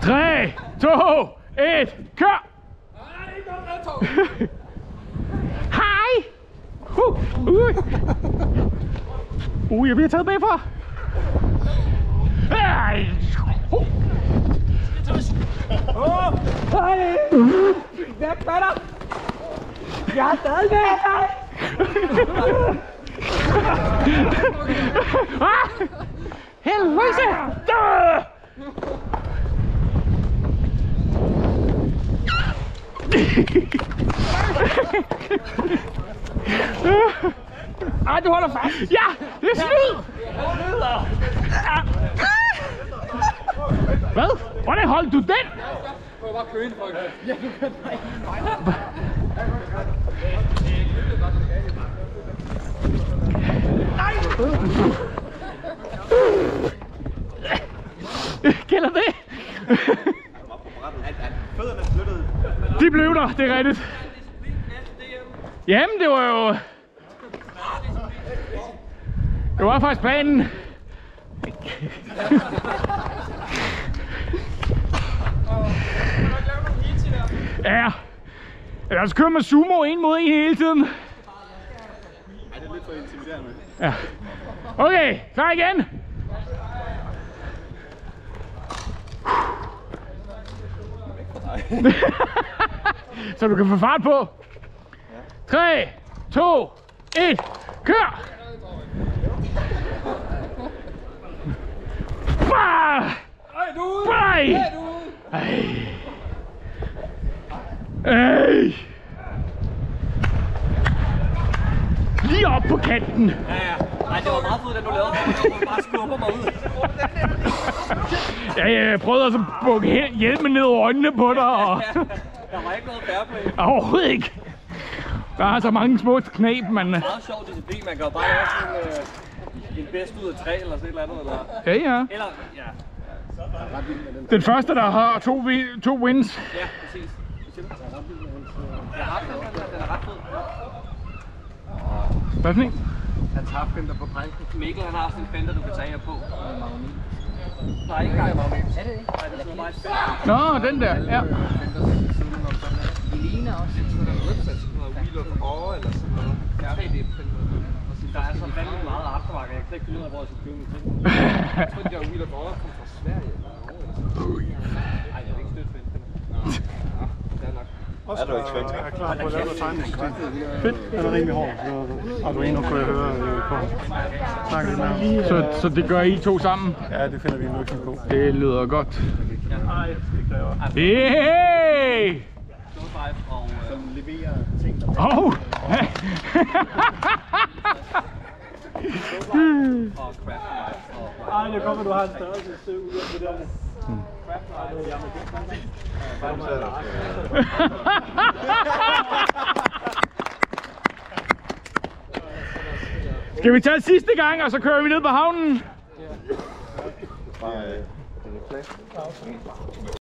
3, 2, 1, kør! Hej! Jeg bliver taget bagfra. Hej! Hvad gør der? Jeg er stadig med dig! Helvede! Ej, du holder fast! Ja, det er snyd! Hvad? Hvordan holdt du den? Jeg prøver bare at køre ind, folk. Ja, du kan Gælder det? De blev der, det er rigtigt. Jamen, det var jo... Det var faktisk planen. Ja. Lad os køre med sumo 1 mod 1 hele tiden. Ej, det er lidt for intimiderende. Ja. Okay, klar igen. Så du kan få fart på. 3, 2, 1, kør! Bah! Ej, du er ude! Nej! Ej, du er ude! Ej! Lige op på kanten. Ja. Ej, det var meget fedt, at du lavede det. Du bare skubber mig ud. Ja, jeg prøvede altså at bukke hjelmen ned over øjnene på dig. Og... Der var ikke noget fair play. Overhovedet ikke. Der er så mange små knæb, man... Meget sjov disciplin. Man kan jo bare lave sådan en bedst ud af 3 eller sådan et eller andet. Eller... Ja, ja. Eller, ja. Den første, der har to wins. Ja, præcis. Den er ret fed. Hvad for en? Hans harfender på pranken. Mikkel, han har sådan en fender, du kan tage her på. Nej, ikke engang. Er det ikke? Nej, det er meget fedt. Nå, den der, ja. De ligner også. Wheeler for over eller sådan noget. Ja, det er der er så fandme meget aftermarked. Jeg kan ikke finde ud af, hvor jeg skal købe min ting. Jeg tror, de der Wheeler for over kommer fra Sverige eller Norge. Ej, jeg vil ikke støtte fedt. Det er nok. Er du ikke spændt? Jeg er klar på at lave noget tegningssystem. Fedt. Den er rimelig hård. Og du endnu kunne jeg høre på. Snakke lidt med. Så det gør I to sammen? Ja, det finder vi en løsning på. Det lyder godt. Nej, det kræver. Hey! Som leverer ting, der Oh! Ej, det kommer, du har en størrelse ud af det der. Skal vi tage sidste gang, og så kører vi ned på havnen?